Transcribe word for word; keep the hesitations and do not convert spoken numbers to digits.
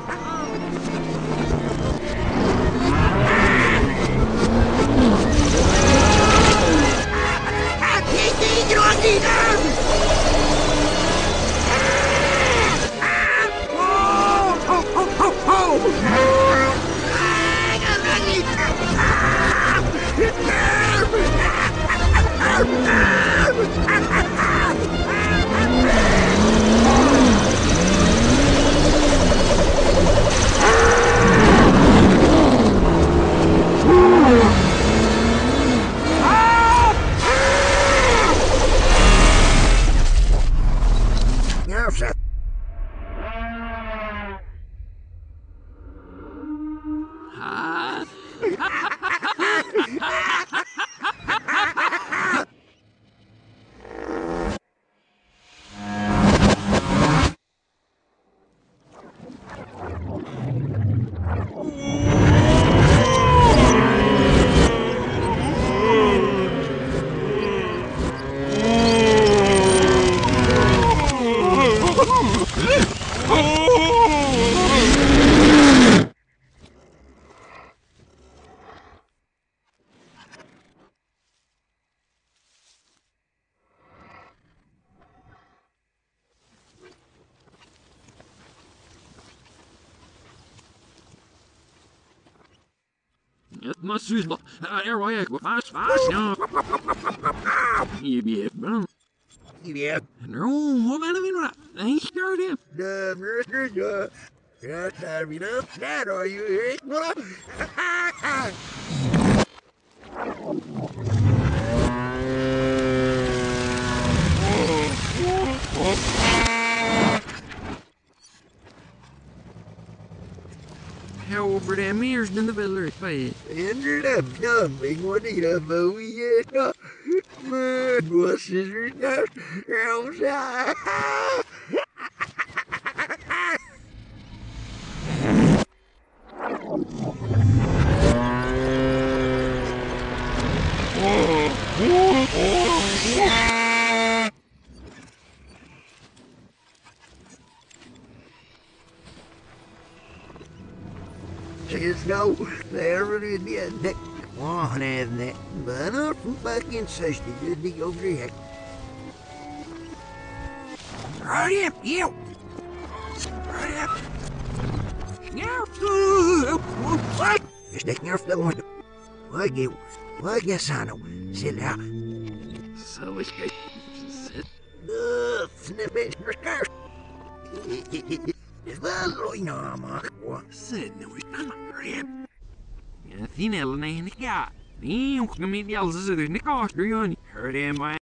Het must be er waar ik vast vast ja. Je bent bang. Je bent. Nou, hoe ben je nou? Ik start hem. De burger ja. Ja, daar weer op. Daar hoor je ik wel. Over de meers dan de beller bij. Inderdaad, ja, ik word niet aan mooie ja. Maar was is er nou? Elsa. There's no there in the neck. One and that, but up back in safety, did the over here. Right up, you. Right up. Now, what? You're sticking off the window. What you? What you son of? Sit down. So it's good. Sit. Uh, snip it, your scarf. Is that lo inamak? Sit, no, it's not rip. Ja, tien ellen en ik ja. Die jongens met die alles is er in de kast, hoor je niet. Hurt him,